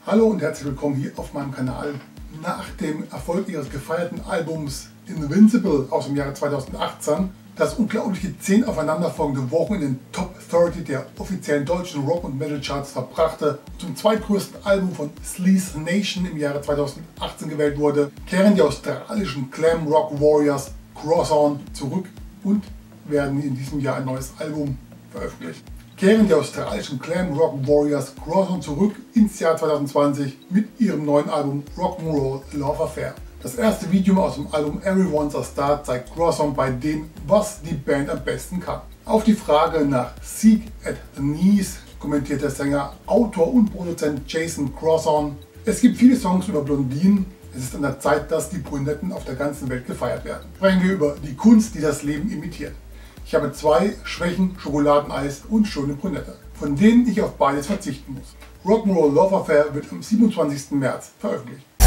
Hallo und herzlich willkommen hier auf meinem Kanal. Nach dem Erfolg ihres gefeierten Albums Invincible aus dem Jahre 2018, das unglaubliche 10 aufeinanderfolgende Wochen in den Top 30 der offiziellen deutschen Rock- und Metal-Charts verbrachte und zum zweitgrößten Album von Sleaze Nation im Jahre 2018 gewählt wurde, kehren die australischen Glam Rock Warriors Cross On zurück und werden in diesem Jahr ein neues Album veröffentlicht. Kehren die australischen Glam Rock Warriors Cross On zurück ins Jahr 2020 mit ihrem neuen Album Rock'n'Roll Love Affair. Das erste Video aus dem Album Everyone's a Star zeigt Cross On bei dem, was die Band am besten kann. Auf die Frage nach Sieg at the Knees kommentiert der Sänger, Autor und Produzent Jason Cross On: Es gibt viele Songs über Blondinen. Es ist an der Zeit, dass die Brunetten auf der ganzen Welt gefeiert werden. Sprechen wir über die Kunst, die das Leben imitiert. Ich habe 2 Schwächen, Schokoladeneis und schöne Brünette, von denen ich auf beides verzichten muss. Rock'n'Roll Love Affair wird am 27. März veröffentlicht.